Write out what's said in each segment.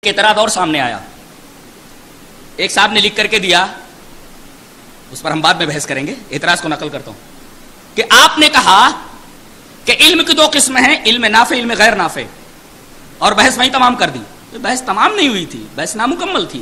اعتراض اور سامنے آیا. ایک صاحب نے لکھ کر کے دیا, اس پر ہم بعد میں بحث کریں گے, اعتراض کو نقل کرتا ہوں, کہ آپ نے کہا کہ علم کی 2 قسمیں ہیں, علم نافع, علم غیر نافع, اور بحث وہیں تمام کر دی. تو بحث تمام نہیں ہوئی تھی, بحث نامکمل تھی.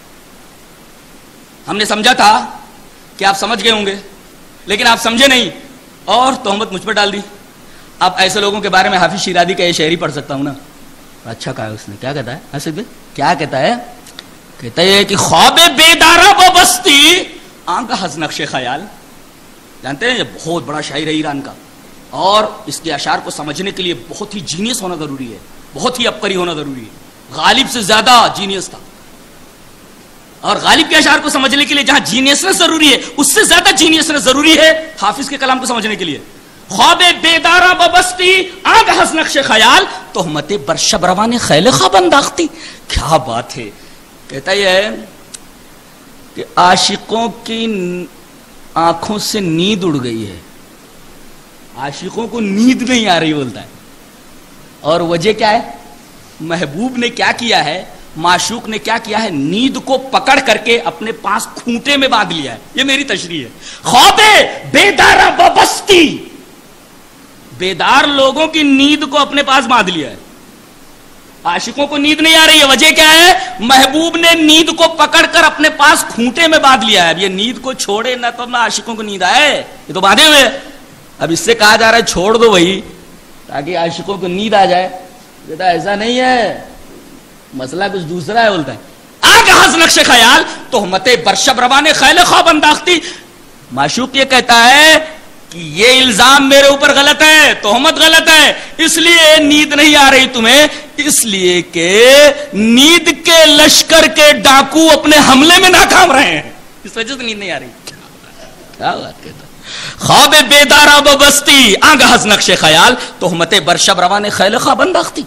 ہم نے سمجھا تھا کہ آپ سمجھ گئے ہوں گے, لیکن آپ سمجھے نہیں اور تہمت مجھ پر ڈال دی. اب ایسے لوگوں کے بارے میں حافظ شیرازی کا یہ شعر ہی پڑھ سکتا ہوں نا. اچھا کہا اس نے, کیا کہتا ہے اسد بھائی, کیا کہتا ہے؟ کہتا ہے کہ خواب بیدارا وابستی آنکھ ہز نقش خیال. جانتے ہیں یہ بہت بڑا شاعر ہے ایران کا, اور اس کے اشعار کو سمجھنے کے لیے بہت ہی جینیس ہونا ضروری ہے, بہت ہی عبقری ہونا ضروری ہے. غالب سے زیادہ جینیس تھا, اور غالب کے اشعار کو سمجھنے کے لیے جہاں جینیسنس ضروری ہے, اس سے زیادہ جینیسنس ضروری ہے حافظ کے کلام کو سمجھنے کے لیے. خواب بیدارا وابستی آنکھ ہز نقش خیال, تہمت برشب روان خیل خواب انداختی. کیا بات ہے. کہتا یہ ہے کہ عاشقوں کی آنکھوں سے نیند اڑ گئی ہے, عاشقوں کو نیند نہیں آ رہی بولتا ہے. اور وجہ کیا ہے؟ محبوب نے کیا کیا ہے, معشوق نے کیا کیا ہے, نیند کو پکڑ کر کے اپنے پاس کھوٹے میں باندھ لیا ہے. یہ میری تشریح ہے. خواب بیدارا وابستی, بیدار لوگوں کی نیند کو اپنے پاس باندھ لیا ہے. عاشقوں کو نیند نہیں آ رہی ہے, وجہ کیا ہے؟ محبوب نے نیند کو پکڑ کر اپنے پاس کھوٹے میں باندھ لیا ہے. اب یہ نیند کو چھوڑے نہ تو نہ عاشقوں کو نیند آئے, یہ تو باندھے ہوئے. اب اس سے کہا جا رہا ہے چھوڑ دو وہی تاکہ عاشقوں کو نیند آ جائے. کہتا ایسا نہیں ہے, مسئلہ کچھ دوسرا ہے. بولتا ہے آنکھ ہز نقش خیال, تہمت برشب روان خیل خواب انداختی. معشوق یہ کہتا ہے کہ یہ الزام میرے اوپر غلط ہے, تہمت غلط ہے, اس لیے نیند نہیں آ رہی تمہیں, اس لیے کہ نیند کے لشکر کے ڈاکو اپنے حملے میں ناکام رہے ہیں, اس وجہ سے نیند نہیں آ رہی. کیا بات کہتا ہے. خواب بیدارا وابستی آنکھ ہز نقش خیال, تہمت برشب روان خیل خواب انداختی.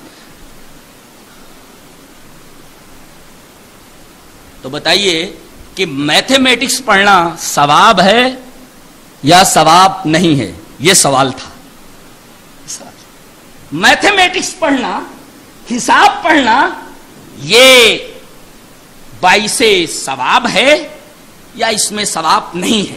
تو بتائیے کہ میتھمیٹکس پڑھنا ثواب ہے یا ثواب نہیں ہے؟ یہ سوال تھا. میتھمیٹکس پڑھنا, حساب پڑھنا, یہ باعث ثواب ہے یا اس میں ثواب نہیں ہے؟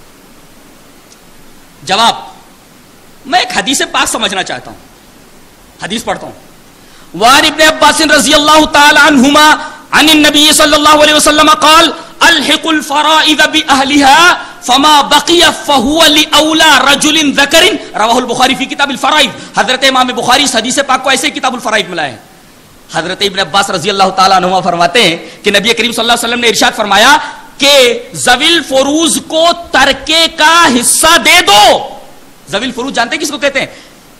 جواب, میں ایک حدیث پاک سمجھنا چاہتا ہوں, حدیث پڑھتا ہوں. وعن ابن عباس رضی اللہ تعالی عنہما عن النبی صلی اللہ علیہ وسلم قال الحق الفرائض بأہلها فما بقی فہو لأولا رجل ذکر رواہ البخاری فی کتاب الفرائض. حضرت امام بخاری اس حدیث پاک کو ایسے کتاب الفرائض میں لائے ہیں. حضرت ابن عباس رضی اللہ تعالیٰ عنہما فرماتے ہیں کہ نبی کریم صلی اللہ علیہ وسلم نے ارشاد فرمایا کہ ذویل فروز کو ترکے کا حصہ دے دو. ذویل فروز جانتے ہیں کس کو کہتے ہیں؟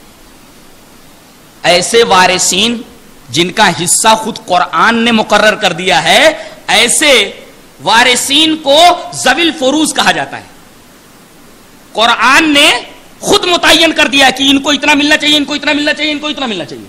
ایسے وارثین جن کا حصہ خود قرآن نے مقرر کر دیا ہے, ایسے وارثین کو ذویل فروز کہا جاتا ہے. قرآن نے خود متعین کر دیا کہ ان کو اتنا ملنا چاہیے, ان کو اتنا ملنا چاہیے, ان کو اتنا ملنا چاہیے,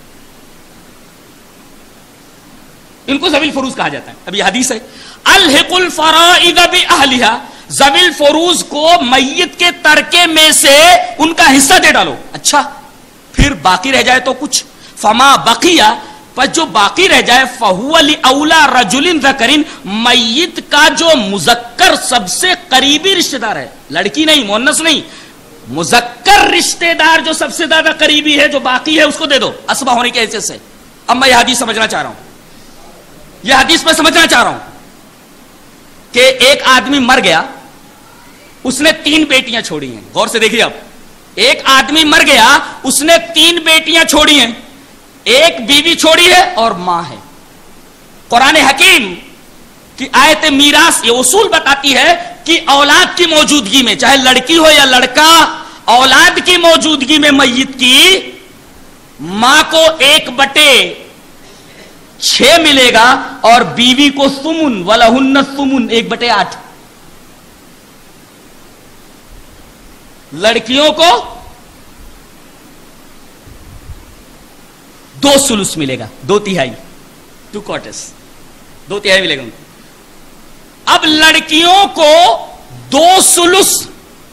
ان کو ذویل فروز کہا جاتا ہے. اب یہ حدیث ہے, الحق الفرائض بأہلها, ذویل فروز کو میت کے ترکے میں سے ان کا حصہ دے ڈالو. اچھا پھر باقی رہ جائے تو کچھ, فما بقیہ, پر جو باقی رہ جائے, فہو لأولا رجل ذکر, میت کا جو مذکر سب سے قریبی رشتہ دار ہے, لڑکی نہیں, مؤنث نہیں, مذکر رشتہ دار جو سب سے زیادہ قریبی ہے, جو باقی ہے اس کو دے دو اسبہ ہونے کی حیثیت سے. اب میں یہ حدیث سمجھنا چاہ رہا ہوں, یہ حدیث میں سمجھنا چاہ رہا ہوں کہ ایک آدمی مر گیا, اس نے 3 بیٹیاں چھوڑی ہیں. غور سے دیکھیے, اب ایک آدمی مر گیا, اس نے 3 بیٹیاں چھوڑی ہیں, ایک بیوی چھوڑی ہے اور ماں ہے. قرآن حکیم کی آیت میراث یہ اصول بتاتی ہے کہ اولاد کی موجودگی میں, چاہے لڑکی ہو یا لڑکا, اولاد کی موجودگی میں میت کی ماں کو 1/6 ملے گا اور بیوی کو ثمن, ولہن الثمن 1/8. لڑکیوں کو 2 سلس ملے گا, 2/3, 2/4 ملے گا. اب لڑکیوں کو 2 سلس,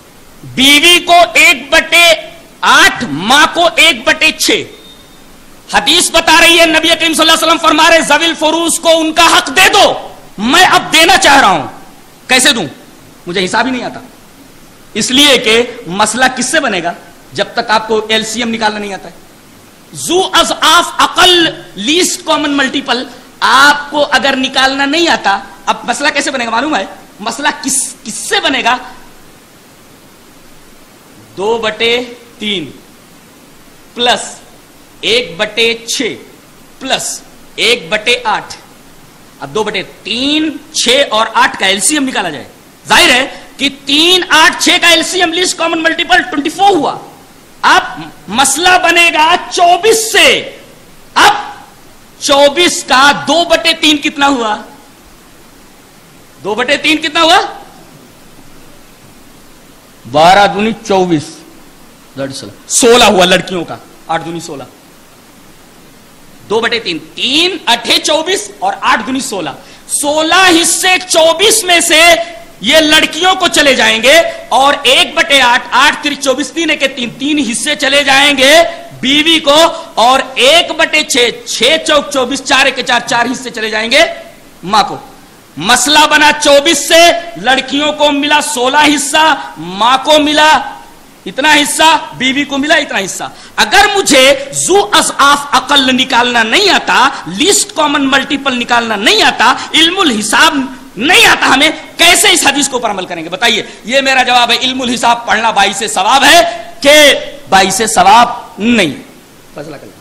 بیوی کو 1/8, ماں کو 1/6. حدیث بتا رہی ہے، نبی کریم صلی اللہ علیہ وسلم فرما رہے ذویل فروز کو ان کا حق دے دو، میں اب دینا چاہ رہا ہوں، کیسے دوں؟ مجھے حساب ہی نہیں آتا، اس لیے کہ مسئلہ کس سے بنے گا جب تک آپ کو ایل سی ایم نکالنا نہیں آتا ہے. ذو اضعاف اقل لیسٹ کامن ملٹیپل آپ کو اگر نکالنا نہیں آتا، اب مسئلہ کیسے بنے گا معلوم ہے؟ مسئلہ کس سے بنے گا؟ 2/3 پلس 1/6 پلس 1/8. اب 2/3 6 اور 8 کا LCM نکالا جائے. ظاہر ہے کہ 3 8 6 کا LCM لیسٹ کامن ملٹیپل 24 ہوا. اب مسئلہ بنے گا 24 سے. اب 24 کا 2/3 کتنا ہوا؟ 2/3 کتنا ہوا؟ 12 दूनी 24 16 ہوا لڑکیوں کا. 8 दूनी 16 2/3 3 8 24 اور 8 दूनी 16. 16 حصے 24 میں سے یہ لڑکیوں کو چلے جائیں گے اور 1/8 8 3 24 3 کے 3 حصے چلے جائیں گے بیوی کو اور 1/6 6 چوک 24 4 کے 4 حصے چلے جائیں گے ماں کو. مسئلہ بنا 24 سے، لڑکیوں کو ملا 16 حصہ، ماں کو ملا اتنا حصہ، بیوی کو ملا اتنا حصہ. اگر مجھے ذو اضعاف اقل نکالنا نہیں آتا، لیسٹ کامن ملٹیپل نکالنا نہیں آتا، علم الحساب نہیں آتا، ہمیں کیسے اس حدیث کو پر عمل کریں گے بتائیے؟ یہ میرا جواب ہے، علم الحساب پڑھنا باعث ثواب ہے کہ باعث ثواب نہیں. فیصلہ کر